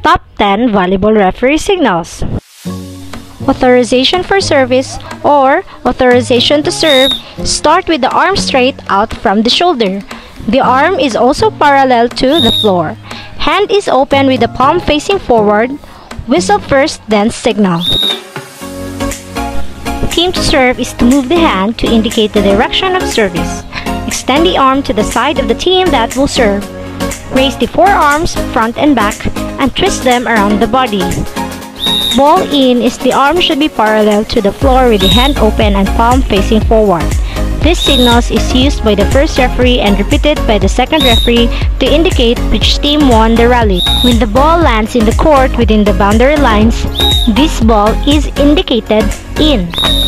Top 10 Volleyball Referee Signals. Authorization for service or authorization to serve start with the arm straight out from the shoulder. The arm is also parallel to the floor. Hand is open with the palm facing forward. Whistle first, then signal. Team to serve is to move the hand to indicate the direction of service. Extend the arm to the side of the team that will serve. Raise the forearms front and back and twist them around the body. Ball in is the arm should be parallel to the floor with the hand open and palm facing forward. This signals is used by the first referee and repeated by the second referee to indicate which team won the rally. When the ball lands in the court within the boundary lines, this ball is indicated in.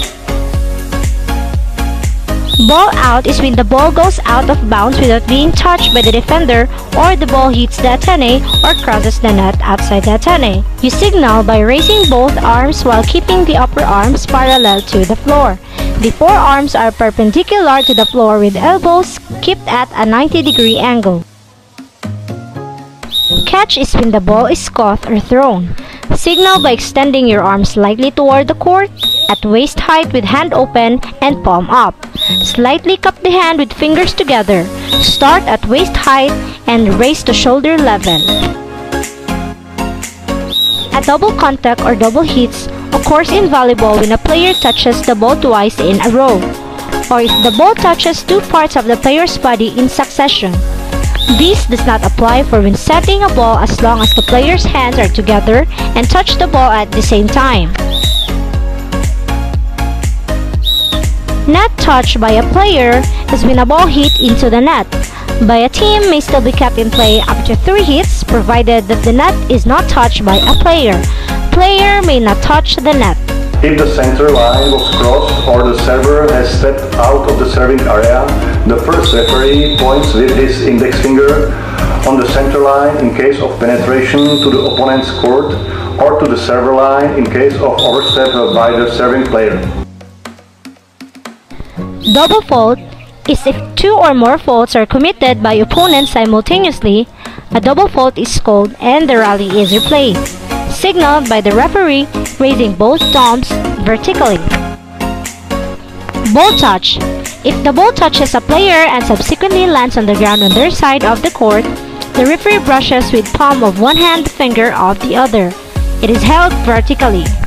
Ball out is when the ball goes out of bounds without being touched by the defender or the ball hits the atene or crosses the net outside the atene. You signal by raising both arms while keeping the upper arms parallel to the floor. The forearms are perpendicular to the floor with elbows kept at a 90-degree angle. Catch is when the ball is caught or thrown. Signal by extending your arms slightly toward the court, at waist height with hand open and palm up. Slightly cup the hand with fingers together. Start at waist height and raise to shoulder level. A double contact or double hits occurs in volleyball when a player touches the ball twice in a row, or if the ball touches two parts of the player's body in succession. This does not apply for when setting a ball as long as the player's hands are together and touch the ball at the same time. Net touch by a player is when a ball hit into the net. By a team may still be kept in play up to 3 hits provided that the net is not touched by a player. Player may not touch the net. If the center line was crossed or the server has stepped out of the serving area, the first referee points with his index finger on the center line in case of penetration to the opponent's court or to the server line in case of overstep by the serving player. Double fault is if 2 or more faults are committed by opponents simultaneously. A double fault is called and the rally is replayed. Signaled by the referee raising both thumbs vertically. Ball touch. If the ball touches a player and subsequently lands on the ground on their side of the court, the referee brushes with palm of one hand the finger of the other. It is held vertically.